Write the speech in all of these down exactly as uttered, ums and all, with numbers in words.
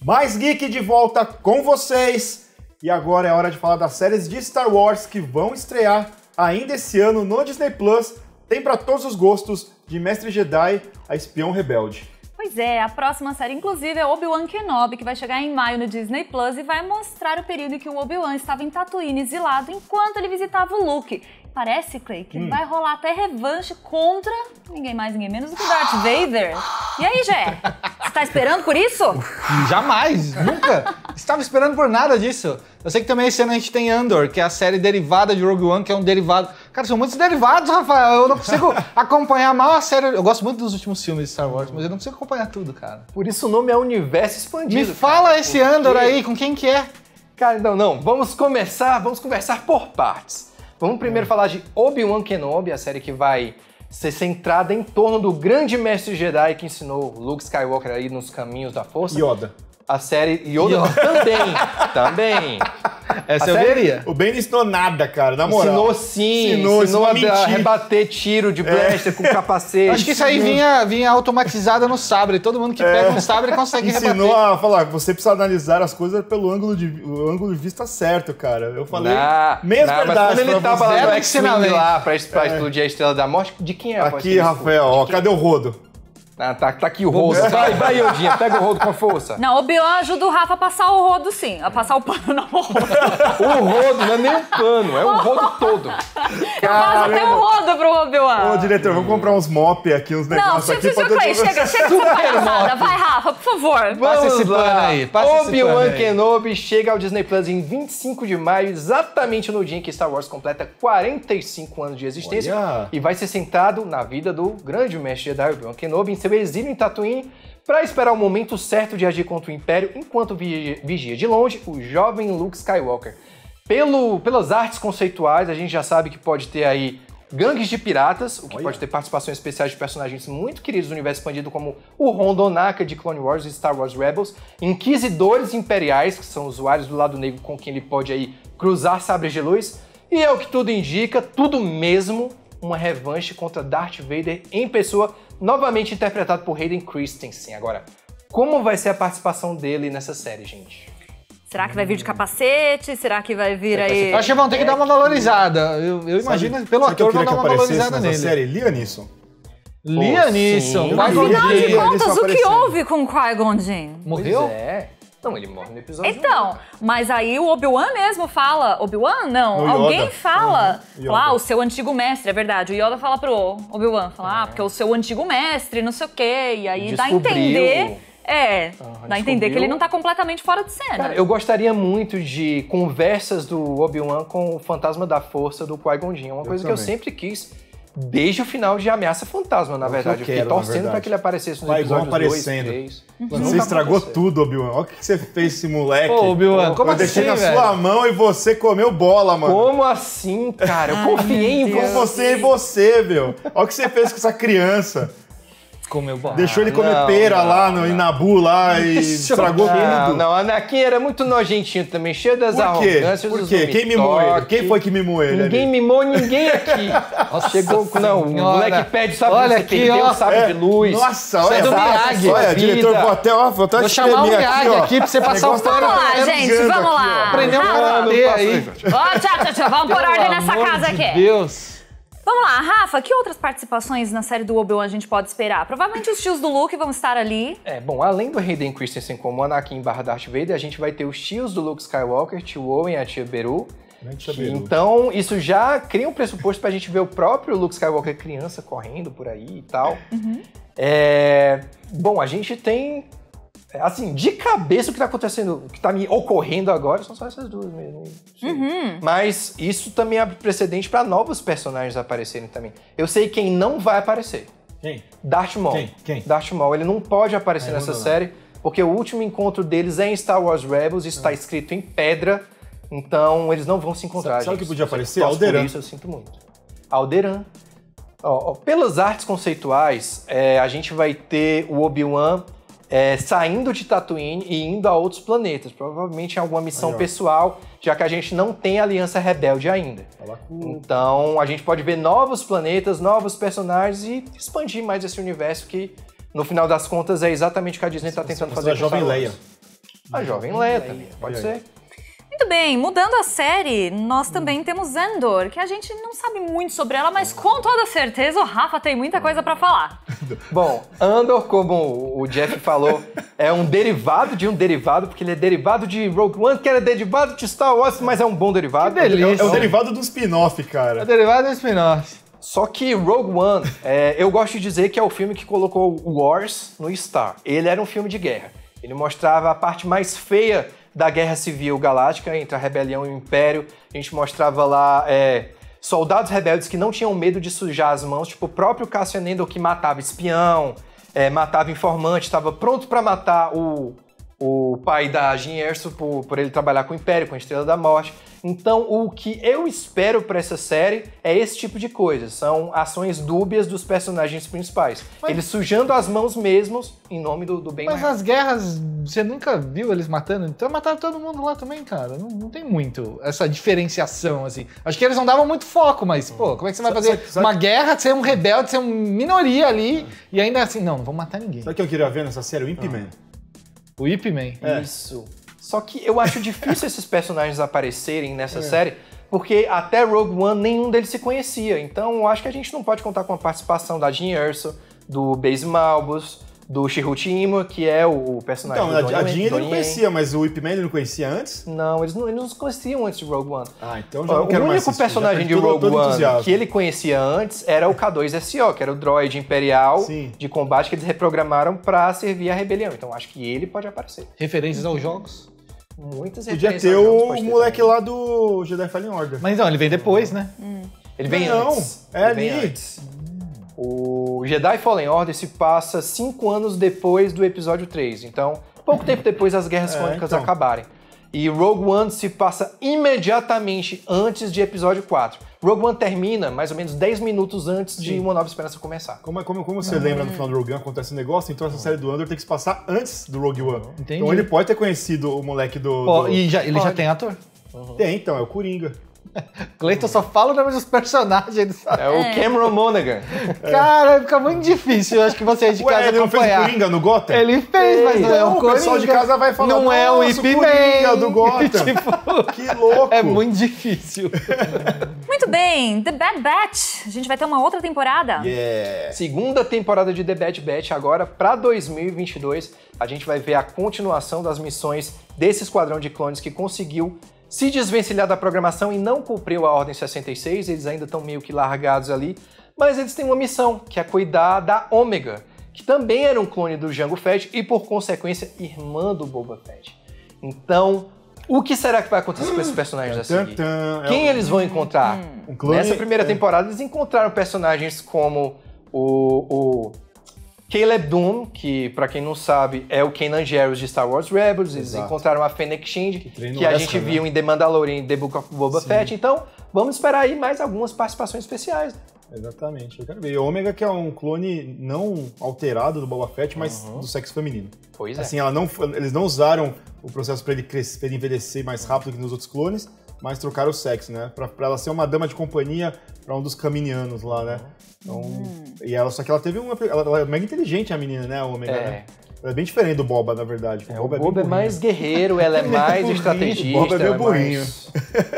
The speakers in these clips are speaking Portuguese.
Mais Geek de volta com vocês. E agora é hora de falar das séries de Star Wars que vão estrear ainda esse ano no Disney Plus. Tem para todos os gostos, de Mestre Jedi a Espião Rebelde. Pois é, a próxima série, inclusive, é Obi-Wan Kenobi, que vai chegar em maio no Disney Plus e vai mostrar o período em que o Obi-Wan estava em Tatooine, exilado, enquanto ele visitava o Luke. Parece, Clay, que hum. vai rolar até revanche contra ninguém mais, ninguém menos do que Darth Vader. E aí, Jé? Você tá esperando por isso? Jamais, nunca. Estava esperando por nada disso. Eu sei que também esse ano a gente tem Andor, que é a série derivada de Rogue One, que é um derivado... Cara, são muitos derivados, Rafael. Eu não consigo acompanhar mal a série. Eu gosto muito dos últimos filmes de Star Wars, mas eu não consigo acompanhar tudo, cara. Por isso o nome é Universo Expandido. Me fala cara, esse Andor aí, com quem que é? Cara, não, não. Vamos começar, vamos conversar por partes. Vamos primeiro hum. falar de Obi-Wan Kenobi, a série que vai ser centrada em torno do grande mestre Jedi que ensinou Luke Skywalker aí nos caminhos da força. Yoda. A série Yoda, Yoda. também, também. Essa a eu série... veria. O Ben não ensinou nada, cara, na moral. Ensinou sim, ensinou, ensinou, ensinou a, a a rebater tiro de blaster é. com capacete. Acho que isso aí vinha, vinha automatizada no sabre. Todo mundo que é. pega um sabre consegue ensinou rebater. Ensinou a falar que você precisa analisar as coisas pelo ângulo de, o ângulo de vista certo, cara. Eu falei nah, meia nah, verdade. Quando ele tava lá no X-Wing lá pra, pra é. explodir a Estrela da Morte, de quem é? Aqui, Rafael, ó, cadê o rodo? Ah, tá, tá aqui o rodo. Vai, vai, Yodinha, pega o rodo com força. Não, o Obi-Wan ajuda o Rafa a passar o rodo, sim. A passar o pano, não o rodo. O rodo, não é nem um pano, é o rodo todo. Eu passo até o rodo pro Obi-Wan. Ô, diretor, vamos comprar uns mop aqui, uns negócios não, aqui. Não, chega, chega, chega dessa palhaçada. Vai, Rafa, por favor. Passa esse plano aí. Obi-Wan Kenobi chega ao Disney Plus em vinte e cinco de maio, exatamente no dia em que Star Wars completa quarenta e cinco anos de existência. Olha. E vai ser centrado na vida do grande mestre Jedi, Obi-Wan Kenobi, em seu exílio em Tatooine, para esperar o momento certo de agir contra o Império, enquanto vigia, vigia de longe o jovem Luke Skywalker. Pelo, pelas artes conceituais, a gente já sabe que pode ter aí gangues de piratas, o que Olha. pode ter participações especiais de personagens muito queridos do universo expandido, como o Rondonaka de Clone Wars e Star Wars Rebels, inquisidores imperiais, que são usuários do lado negro com quem ele pode aí cruzar sabres de luz, e é o que tudo indica, tudo mesmo, uma revanche contra Darth Vader em pessoa, novamente interpretado por Hayden Christensen. Agora, como vai ser a participação dele nessa série, gente? Será que vai vir de capacete? Será que vai vir aí... Eu acho que vão ter que dar uma valorizada. Eu, eu imagino Sabe, pelo ator vão que dar uma valorizada nele. série Liam Neeson. Liam Neeson. Afinal de contas, o que houve com o Qui-Gon Jinn? Morreu? Pois é. Não, ele morre no episódio. Então, um. mas aí o Obi-Wan mesmo fala... Obi-Wan? Não, o alguém fala... Uhum. Lá, o seu antigo mestre, é verdade. O Yoda fala pro Obi-Wan, fala, é. ah, porque o seu antigo mestre, não sei o quê. E aí dá a entender... É, uhum, dá a entender que ele não tá completamente fora de cena. Cara, eu gostaria muito de conversas do Obi-Wan com o Fantasma da Força do Qui-Gon Jinn. É uma eu coisa também. que eu sempre quis... Desde o final de Ameaça Fantasma, na verdade. Eu, quero, eu fiquei torcendo pra que ele aparecesse nos episódios dois, três. Uhum. Você estragou tudo, Obi-Wan. Olha o que você fez esse moleque. Ô, Obi-Wan, como eu assim, deixei na velho? sua mão e você comeu bola, mano. Como assim, cara? Eu confiei em você. você em você, meu. Olha o que você fez com essa criança. Comeu bola. Deixou ele comer não, pera não, lá no não. Inabu lá e estragou não, tudo. Não, Anakin era muito nojentinho também, cheio das Por quê? arrogâncias. Por quê? Quem mimou ele? Quem foi que mimou ele? Ninguém ali? mimou ninguém aqui. Nossa, chegou, não, o moleque pede, sabe, olha você aqui, perdeu ó, o sabre é, de luz. Nossa, olha, do Miyagi, olha, diretor, vou até, ó, vou até Vou chamar o Miyagi aqui, aqui pra você passar o pano. Vamos lá, gente, vamos lá. Aprendeu uma cadeia aí. Ó, tchau, tchau, tchau, vamos por ordem nessa casa aqui. Meu Deus. Vamos lá, Rafa, que outras participações na série do Obi-Wan a gente pode esperar? Provavelmente os tios do Luke vão estar ali. É, bom, além do Hayden Christensen como Anakin barra Darth Vader, a gente vai ter os tios do Luke Skywalker, tio Owen e a tia Beru. Que, então, isso já cria um pressuposto pra gente ver o próprio Luke Skywalker criança correndo por aí e tal. Uhum. É, bom, a gente tem... Assim, de cabeça o que tá acontecendo, o que tá me ocorrendo agora são só essas duas mesmo. Uhum. Mas isso também abre precedente para novos personagens aparecerem também. Eu sei quem não vai aparecer. Quem? Darth Maul. Quem? Quem? Darth Maul, ele não pode aparecer é, nessa não, não. série, porque o último encontro deles é em Star Wars Rebels, isso está escrito em pedra, então eles não vão se encontrar. Sabe o que podia aparecer? Torço Alderaan. Por isso eu sinto muito. Alderaan. Ó, ó, pelas artes conceituais, é, a gente vai ter o Obi-Wan É, saindo de Tatooine e indo a outros planetas, provavelmente em alguma missão Aí, pessoal, já que a gente não tem aliança rebelde ainda. Então a gente pode ver novos planetas, novos personagens e expandir mais esse universo que, no final das contas, é exatamente o que a Disney está tentando fazer com a Jovem Star Wars. Leia. A Jovem Leia também, pode ser. Muito bem, mudando a série, nós também temos Andor, que a gente não sabe muito sobre ela, mas com toda certeza o Rafa tem muita coisa pra falar. Bom, Andor, como o Jeff falou, é um derivado de um derivado, porque ele é derivado de Rogue One, que era derivado de Star Wars, mas é um bom derivado. Que delícia. É o derivado do spin-off, É cara. derivado do spin-off. Só que Rogue One, é, eu gosto de dizer que é o filme que colocou Wars no Star. Ele era um filme de guerra. Ele mostrava a parte mais feia da Guerra Civil Galáctica, entre a Rebelião e o Império. A gente mostrava lá é, soldados rebeldes que não tinham medo de sujar as mãos, tipo o próprio Cassian Andor que matava espião, é, matava informante, estava pronto para matar o, o pai da Jyn Erso por, por ele trabalhar com o Império, com a Estrela da Morte. Então, o que eu espero para essa série é esse tipo de coisa. São ações dúbias dos personagens principais. Mas... Eles sujando as mãos mesmos em nome do, do bem Mas maior. as guerras, você nunca viu eles matando? Então mataram todo mundo lá também, cara. Não, não tem muito essa diferenciação, assim. Acho que eles não davam muito foco, mas, pô, como é que você vai fazer Sabe- sabe- uma guerra, ser um rebelde, ser uma minoria ali, e ainda assim, não, não vamos matar ninguém. Sabe o que eu queria ver nessa série? O Imp Man. O Ip Man. É. Isso. Só que eu acho difícil esses personagens aparecerem nessa série, porque até Rogue One nenhum deles se conhecia. Então eu acho que a gente não pode contar com a participação da Jyn Erso, do Baze Malbus, do Chirrut Îmar, que é o personagem Então, do a, a Donnie- Jean ele não Donnie conhecia, mas o Ip Man ele não conhecia antes? Não, eles não, eles não se conheciam antes de Rogue One. Ah, então já Ó, não quero o mais único assistir, personagem já de perdi todo- Rogue todo One entusiasmo. que ele conhecia antes era o K dois S O, que era o droid imperial Sim. de combate que eles reprogramaram pra servir a rebelião. Então acho que ele pode aparecer. Referências aos jogos. Muitas Podia referências ter aos jogos, o pode ter moleque também. lá do Jedi Fallen Order. Mas não, ele vem depois, né? Ele vem Não, antes. é Ele vem ali. antes. O Jedi Fallen Order se passa cinco anos depois do episódio três. Então, pouco tempo depois das Guerras É, Clônicas então. acabarem. E Rogue One se passa imediatamente antes de episódio quatro. Rogue One termina mais ou menos dez minutos antes de Uma Nova Esperança começar. Como, como, como você lembra no final do Rogue One acontece um negócio, então essa série do Andor tem que se passar antes do Rogue One. Entendi. Então ele pode ter conhecido o moleque do... Ó, do- e já, ele já Pode. tem ator. Tem, então, é o Coringa. Cleiton só fala o nome dos personagens, ele sabe. É o Cameron Monaghan. Cara, fica muito difícil, eu acho que vocês de Ué, casa ele não fez o acompanhar. Coringa no Gotham? Ele fez, mas não é Então, o o Coringa. pessoal de casa vai falar, Não é o "Nossa, Ip Coringa Man do Gotham." Tipo, Que louco! é muito difícil. Muito bem, The Bad Batch. A gente vai ter uma outra temporada. Yeah. Segunda temporada de The Bad Batch agora para dois mil e vinte e dois. A gente vai ver a continuação das missões desse esquadrão de clones que conseguiu se desvencilhar da programação e não cumpriu a Ordem sessenta e seis. Eles ainda estão meio que largados ali, mas eles têm uma missão, que é cuidar da Ômega, que também era um clone do Jango Fett e, por consequência, irmã do Boba Fett. Então, o que será que vai acontecer com esses personagens a Tan, seguir? tan. É Quem um- eles vão encontrar? Um clone- Nessa primeira é. temporada, eles encontraram personagens como o, o Caleb Doom, que, pra quem não sabe, é o Kanan Jarrus de Star Wars Rebels. Eles Exato. encontraram a Fennec Shand, que, treina o a Ezra, gente né? viu em The Mandalorian e The Book of Boba Fett. Então, vamos esperar aí mais algumas participações especiais. Exatamente, eu quero ver. E o Ômega que é um clone não alterado do Boba Fett, mas do sexo feminino. Pois é. Assim, ela não, eles não usaram o processo pra ele, crescer, pra ele envelhecer mais rápido que nos outros clones, mas trocaram o sexo, né? Pra, pra ela ser uma dama de companhia pra um dos caminianos lá, né? Então, e ela, só que ela teve uma... Ela, ela é mega inteligente, a menina, né, a Ômega, É. né? Ela é bem diferente do Boba, na verdade. É, o bem Boba é burrinho. mais guerreiro, ela é mais burrinho, estrategista. o Boba é meio ela burrinho. mais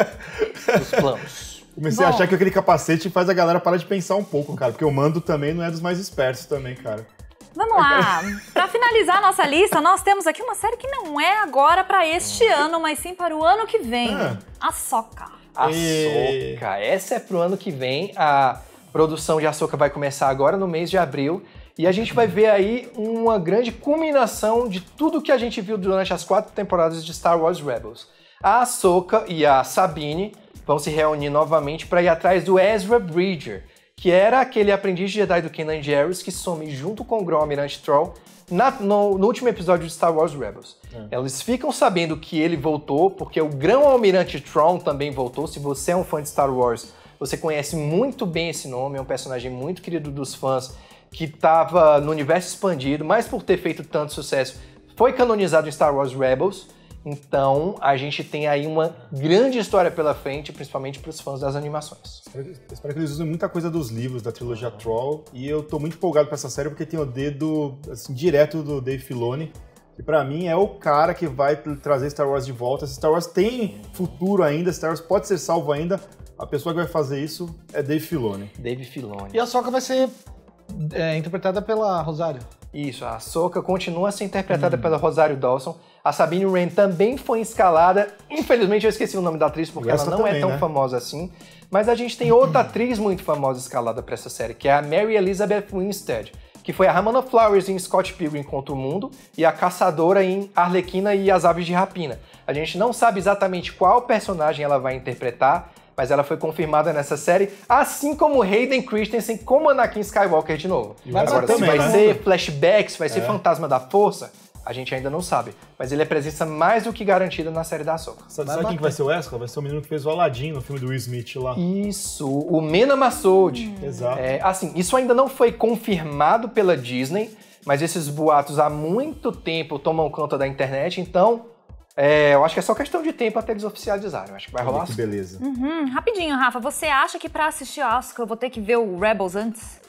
os planos. Comecei Bom. a achar que aquele capacete faz a galera parar de pensar um pouco, cara. Porque o Mando também não é dos mais espertos também, cara. Vamos lá. Pra finalizar a nossa lista, nós temos aqui uma série que não é agora pra este ano, mas sim para o ano que vem. Ah. Ahsoka. Ahsoka. Essa é pro ano que vem. A produção de Ahsoka vai começar agora no mês de abril. E a gente vai ver aí uma grande culminação de tudo que a gente viu durante as quatro temporadas de Star Wars Rebels. A Ahsoka e a Sabine vão se reunir novamente para ir atrás do Ezra Bridger, que era aquele aprendiz Jedi do Kanan Jarrus que some junto com o Grão-Almirante Troll na, no, no último episódio de Star Wars Rebels. É. Eles ficam sabendo que ele voltou, porque o Grão-Almirante Troll também voltou. Se você é um fã de Star Wars, você conhece muito bem esse nome, é um personagem muito querido dos fãs, que estava no universo expandido, mas por ter feito tanto sucesso, foi canonizado em Star Wars Rebels. Então, a gente tem aí uma grande história pela frente, principalmente para os fãs das animações. Espero que, espero que eles usem muita coisa dos livros da trilogia Troll. E eu tô muito empolgado pra essa série porque tem o dedo assim, direto do Dave Filoni. que pra mim é o cara que vai trazer Star Wars de volta. Se Star Wars tem futuro ainda, Star Wars pode ser salvo ainda, a pessoa que vai fazer isso é Dave Filoni. Dave Filoni. E a Ahsoka vai ser é, interpretada pela Rosário. Isso, a Ahsoka continua a ser interpretada hum. pela Rosário Dawson. A Sabine Wren também foi escalada. Infelizmente eu esqueci o nome da atriz porque ela não também, é tão né? famosa assim. Mas a gente tem outra atriz muito famosa escalada para essa série, que é a Mary Elizabeth Winstead, que foi a Ramona Flowers em Scott Pilgrim contra o Mundo e a caçadora em Arlequina e as Aves de Rapina. A gente não sabe exatamente qual personagem ela vai interpretar, mas ela foi confirmada nessa série, assim como Hayden Christensen como Anakin Skywalker de novo. Vai Agora, se também, vai né? ser flashback, se vai ser É. Fantasma da Força, a gente ainda não sabe. Mas ele é presença mais do que garantida na série da Ahsoka. Sabe, sabe quem que vai ser o Wesker? Vai ser o menino que fez o Aladdin no filme do Will Smith lá. Isso, o Mena Massoud. Exato. É, assim, isso ainda não foi confirmado pela Disney, mas esses boatos há muito tempo tomam conta da internet, então é, eu acho que é só questão de tempo até eles oficializarem. Eu acho que vai rolar Olha que assim. beleza. Hum, rapidinho, Rafa, você acha que pra assistir a Ahsoka eu vou ter que ver o Rebels antes?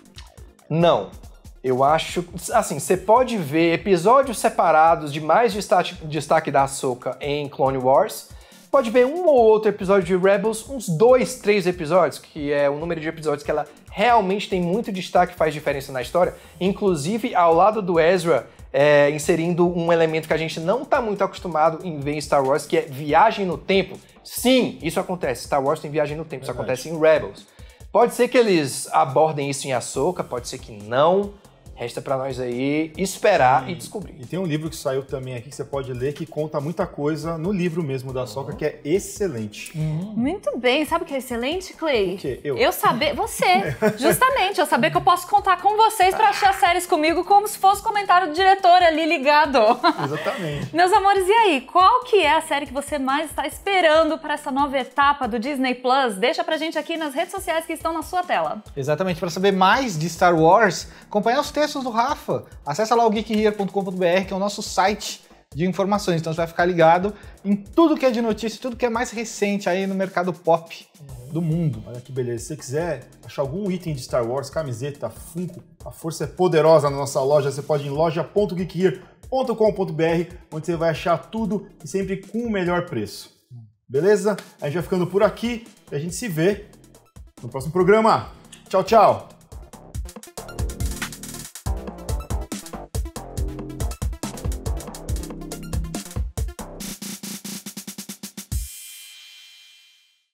Não. Eu acho... Assim, você pode ver episódios separados de mais destaque, destaque da Ahsoka em Clone Wars. Pode ver um ou outro episódio de Rebels, uns dois, três episódios, que é o número de episódios que ela realmente tem muito destaque e faz diferença na história. Inclusive, ao lado do Ezra, é, inserindo um elemento que a gente não está muito acostumado em ver em Star Wars, que é viagem no tempo. Sim, isso acontece. Star Wars tem viagem no tempo, isso Verdade. acontece em Rebels. Pode ser que eles abordem isso em Ahsoka, pode ser que não. Resta pra nós aí esperar e, e descobrir. E tem um livro que saiu também aqui que você pode ler que conta muita coisa no livro mesmo da Ahsoka, que é excelente. Muito bem, sabe o que é excelente, Clay? O quê? Eu? saber, você, justamente, eu saber que eu posso contar com vocês pra assistir as séries comigo como se fosse comentário do diretor ali ligado. Exatamente. Meus amores, e aí, qual que é a série que você mais está esperando para essa nova etapa do Disney Plus? Deixa pra gente aqui nas redes sociais que estão na sua tela. Exatamente, para saber mais de Star Wars, acompanhar os textos do Rafa, acessa lá o geek here ponto com ponto b r, que é o nosso site de informações. Então você vai ficar ligado em tudo que é de notícia, tudo que é mais recente aí no mercado pop do mundo. Olha que beleza. Se você quiser achar algum item de Star Wars, camiseta, Funko, a força é poderosa na nossa loja. Você pode ir em loja ponto geek here ponto com ponto b r, onde você vai achar tudo e sempre com o melhor preço. Beleza? A gente vai ficando por aqui e a gente se vê no próximo programa. Tchau, tchau!